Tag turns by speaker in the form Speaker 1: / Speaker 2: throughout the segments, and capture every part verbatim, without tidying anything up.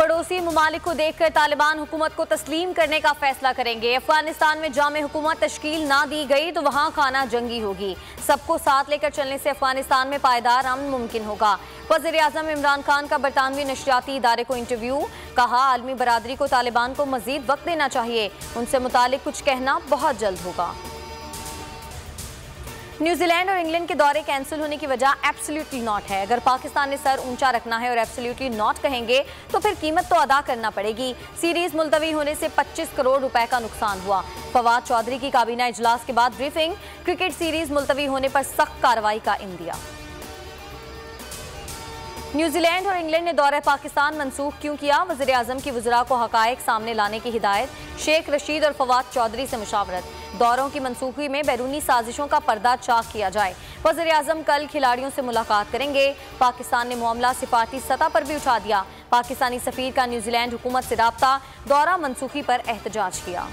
Speaker 1: पड़ोसी ममालिक को देखकर तालिबान हुकूमत को तस्लीम करने का फैसला करेंगे। अफगानिस्तान में जामे हुकूमत तश्कील ना दी गई तो वहाँ खाना जंगी होगी। सबको साथ लेकर चलने से अफगानिस्तान में पायदार अमन मुमकिन होगा। वज़ीर आज़म इमरान खान का बरतानवी नशरियाती इदारे को इंटरव्यू, कहा आलमी बरादरी को तालिबान को मजीद वक्त देना चाहिए, उनसे मुतालिक कुछ कहना बहुत जल्द होगा। न्यूजीलैंड और इंग्लैंड के दौरे कैंसिल होने की वजह एब्सोल्युटली नॉट है। अगर पाकिस्तान ने सर ऊंचा रखना है और एब्सोल्युटली नॉट कहेंगे तो फिर कीमत तो अदा करना पड़ेगी। सीरीज मुलतवी होने से पच्चीस करोड़ रुपए का नुकसान हुआ। फवाद चौधरी की काबीना इजलास के बाद ब्रीफिंग, क्रिकेट सीरीज मुलतवी होने पर सख्त कार्रवाई का इंदिया। न्यूजीलैंड और इंग्लैंड ने दौरा पाकिस्तान मंसूख क्यों किया? वज़ीर आज़म की वज़रा को हक़ाइक़ सामने लाने की हिदायत, शेख रशीद और फवाद चौधरी से मुशावरत। दौरों की मनसूखी में बैरूनी साजिशों का पर्दा चाक किया जाए। वज़ीर आज़म कल खिलाड़ियों से मुलाकात करेंगे। पाकिस्तान ने मामला सिफारती सतह पर भी उठा दिया। पाकिस्तानी सफ़ीर का न्यूजीलैंड हुकूमत से राब्ता, दौरा मनसूखी पर एहतजाज किया।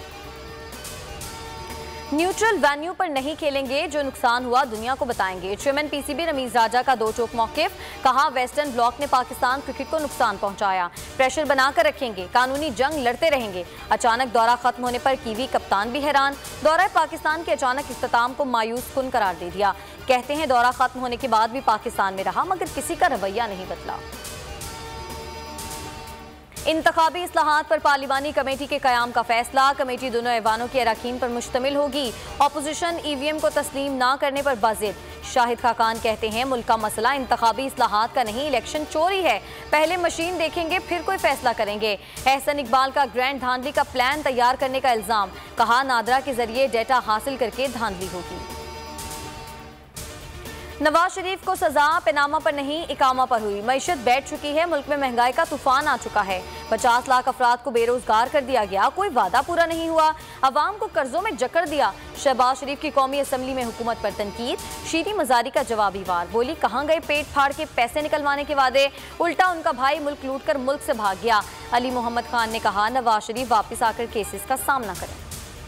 Speaker 1: न्यूट्रल वेन्यू पर नहीं खेलेंगे, जो नुकसान हुआ दुनिया को बताएंगे। चेयरमैन पीसीबी रमीज राजा का दो टोक मौक़िफ़, कहा वेस्टर्न ब्लॉक ने पाकिस्तान क्रिकेट को नुकसान पहुंचाया, प्रेशर बनाकर रखेंगे, कानूनी जंग लड़ते रहेंगे। अचानक दौरा खत्म होने पर कीवी कप्तान भी हैरान। दौरा पाकिस्तान के अचानक इख्तिताम को मायूस कुन करार दे दिया। कहते हैं दौरा खत्म होने के बाद भी पाकिस्तान में रहा मगर किसी का रवैया नहीं बदला। इंतखाबी इस्लाहात पर पार्लिमानी कमेटी के कयाम का फैसला, कमेटी दोनों ऐवानों के अरकान पर मुश्तमिल होगी। अपोजिशन ईवीएम को तस्लीम ना करने पर बाजिद। शाहिद खाकान कहते हैं मुल्क का मसला इंतखाबी इस्लाहात का नहीं, इलेक्शन चोरी है। पहले मशीन देखेंगे फिर कोई फैसला करेंगे। एहसन इकबाल का ग्रैंड धांधली का प्लान तैयार करने का इल्जाम, कहा नादरा के जरिए डेटा हासिल करके धांधली होगी। नवाज शरीफ को सजा पैनामा पर नहीं इकामा पर हुई। मईशत बैठ चुकी है, मुल्क में महंगाई का तूफान आ चुका है। पचास लाख अफराद को बेरोजगार कर दिया गया, कोई वादा पूरा नहीं हुआ, अवाम को कर्जों में जकड़ दिया। शहबाज शरीफ की कौमी असम्बली में हुकूमत पर तनकीद, शीरी मजारी का जवाबी वार, बोली कहाँ गए पेट फाड़ के पैसे निकलवाने के वादे, उल्टा उनका भाई मुल्क लूट कर मुल्क से भाग गया। अली मोहम्मद खान ने कहा नवाज शरीफ वापस आकर केसेस का सामना करें।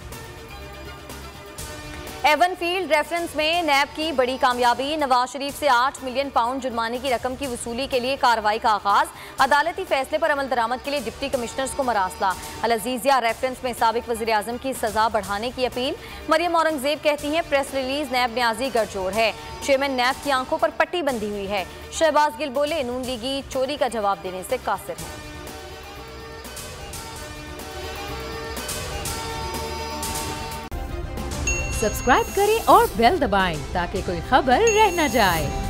Speaker 1: एवन फील्ड रेफरेंस में नैब की बड़ी कामयाबी, नवाज शरीफ से आठ मिलियन पाउंड जुर्माने की रकम की वसूली के लिए कार्रवाई का आगाज। अदालती फैसले पर अमल दरामद के लिए डिप्टी कमिश्नर्स को मरासला। अल अजीजिया रेफरेंस में साबिक वज़ीर आज़म की सजा बढ़ाने की अपील। मरियम औरंगजेब कहती हैं प्रेस रिलीज नैब न्याजी गठजोड़ है, चेयरमैन नैब की आंखों पर पट्टी बंधी हुई है। शहबाज गिल बोले नून लीगी चोरी का जवाब देने से कासिर है।
Speaker 2: सब्सक्राइब करें और बेल दबाएं ताकि कोई खबर रह न जाए।